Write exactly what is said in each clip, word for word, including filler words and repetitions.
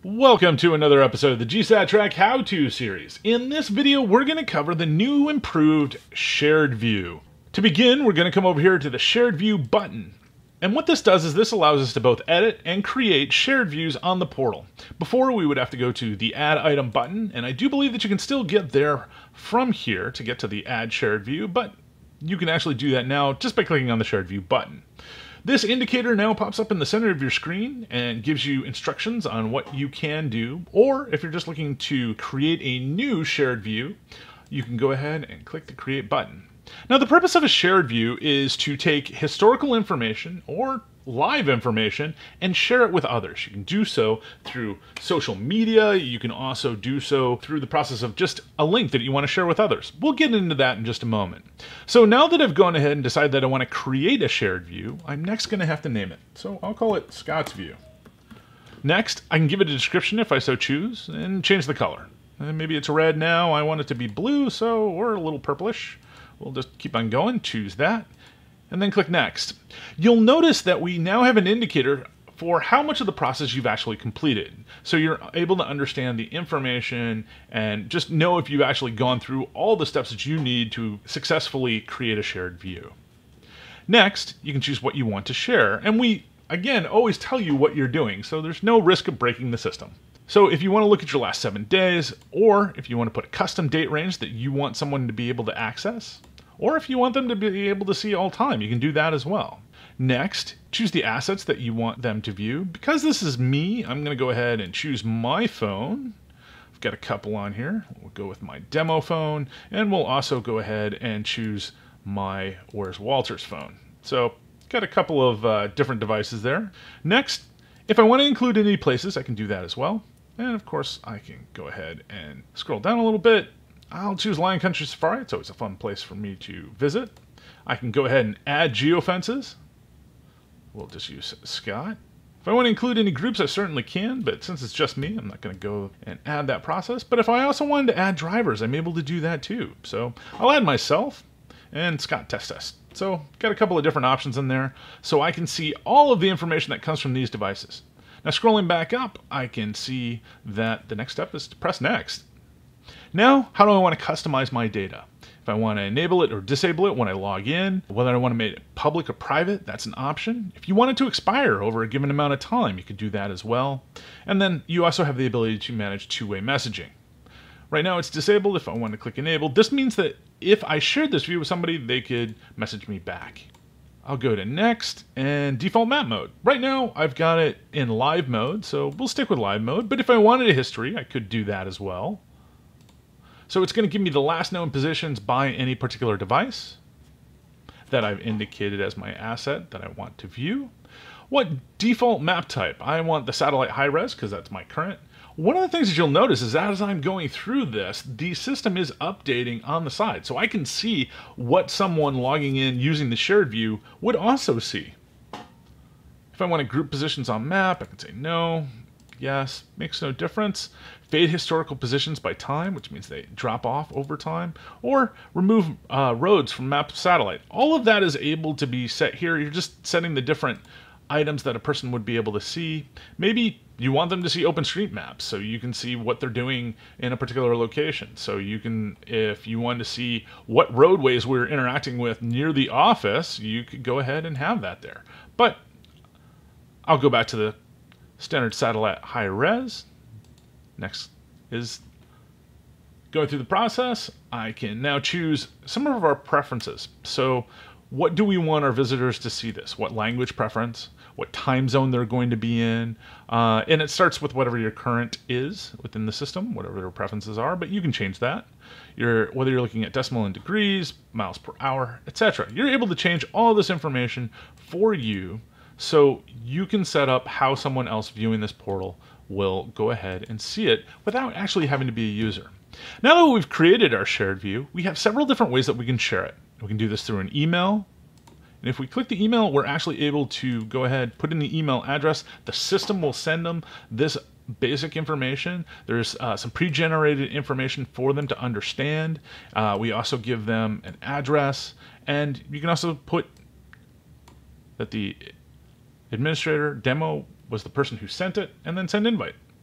Welcome to another episode of the G SAT Track How-To series. In this video, we're going to cover the new improved Shared View. To begin, we're going to come over here to the Shared View button. And what this does is this allows us to both edit and create shared views on the portal. Before, we would have to go to the Add Item button, and I do believe that you can still get there from here to get to the Add Shared View, but you can actually do that now just by clicking on the Shared View button. This indicator now pops up in the center of your screen and gives you instructions on what you can do, or if you're just looking to create a new shared view, you can go ahead and click the Create button. Now, the purpose of a shared view is to take historical information or live information and share it with others. You can do so through social media. You can also do so through the process of just a link that you want to share with others. We'll get into that in just a moment. So now that I've gone ahead and decided that I want to create a shared view, I'm next going to have to name it. So I'll call it Scott's View. Next, I can give it a description if I so choose and change the color. And maybe it's red now. I want it to be blue, so or a little purplish. We'll just keep on going, choose that, and then click Next. You'll notice that we now have an indicator for how much of the process you've actually completed. So you're able to understand the information and just know if you've actually gone through all the steps that you need to successfully create a shared view. Next, you can choose what you want to share. And we, again, always tell you what you're doing, so there's no risk of breaking the system. So if you want to look at your last seven days, or if you want to put a custom date range that you want someone to be able to access, or if you want them to be able to see all time, you can do that as well. Next, choose the assets that you want them to view. Because this is me, I'm going to go ahead and choose my phone. I've got a couple on here. We'll go with my demo phone, and we'll also go ahead and choose my Where's Walter's phone. So, got a couple of uh, different devices there. Next, if I want to include any places, I can do that as well. And of course, I can go ahead and scroll down a little bit. I'll choose Lion Country Safari. It's always a fun place for me to visit. I can go ahead and add geofences. We'll just use Scott. If I want to include any groups, I certainly can, but since it's just me, I'm not going to go and add that process. But if I also wanted to add drivers, I'm able to do that too. So I'll add myself and Scott Test Test. So got a couple of different options in there, so I can see all of the information that comes from these devices. Now, scrolling back up, I can see that the next step is to press Next. Now, how do I want to customize my data? If I want to enable it or disable it when I log in, whether I want to make it public or private, that's an option. If you want it to expire over a given amount of time, you could do that as well. And then you also have the ability to manage two-way messaging. Right now it's disabled. If I want to click Enable, this means that if I shared this view with somebody, they could message me back. I'll go to Next and Default Map Mode. Right now, I've got it in Live Mode, so we'll stick with Live Mode. But if I wanted a history, I could do that as well. So it's going to give me the last known positions by any particular device that I've indicated as my asset that I want to view. What default map type? I want the satellite high-res because that's my current. One of the things that you'll notice is that as I'm going through this, the system is updating on the side. So I can see what someone logging in using the shared view would also see. If I want to group positions on map, I can say no, yes, makes no difference. Fade historical positions by time, which means they drop off over time, or remove uh, roads from map satellite. All of that is able to be set here. You're just setting the different items that a person would be able to see. Maybe you want them to see OpenStreetMaps, so you can see what they're doing in a particular location. So you can, if you want to see what roadways we're interacting with near the office, you could go ahead and have that there. But I'll go back to the standard satellite high res. Next is going through the process. I can now choose some of our preferences. So what do we want our visitors to see this? What language preference? What time zone they're going to be in? Uh, and it starts with whatever your current is within the system, whatever their preferences are, but you can change that. You're, whether you're looking at decimal in degrees, miles per hour, et cetera. You're able to change all of this information for you so you can set up how someone else viewing this portal will go ahead and see it without actually having to be a user. Now that we've created our shared view, we have several different ways that we can share it. We can do this through an email. And if we click the email, we're actually able to go ahead, put in the email address. The system will send them this basic information. There's uh, some pre-generated information for them to understand. Uh, we also give them an address. And you can also put that the administrator demo was the person who sent it, and then send invite.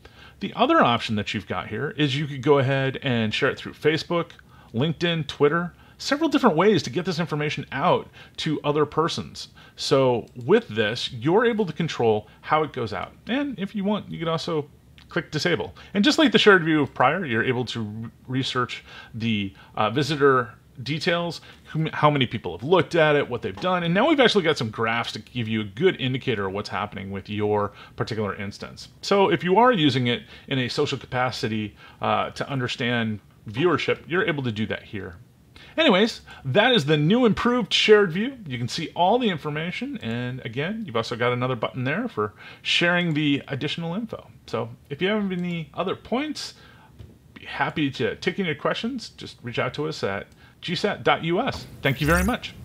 The other option that you've got here is you could go ahead and share it through Facebook, LinkedIn, Twitter, several different ways to get this information out to other persons. So with this, you're able to control how it goes out. And if you want, you can also click disable. And just like the shared view of prior, you're able to re research the uh, visitor details, how many people have looked at it, what they've done, and now we've actually got some graphs to give you a good indicator of what's happening with your particular instance. So if you are using it in a social capacity uh, to understand viewership, you're able to do that here. Anyways, that is the new improved shared view. You can see all the information, and again, you've also got another button there for sharing the additional info. So if you have any other points, be happy to take any questions. Just reach out to us at G SAT dot U S. Thank you very much.